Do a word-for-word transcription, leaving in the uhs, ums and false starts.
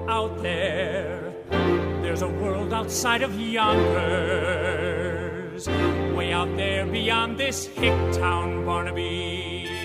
out there. There's a world outside of Yonkers, way out there beyond this hick town, Barnaby.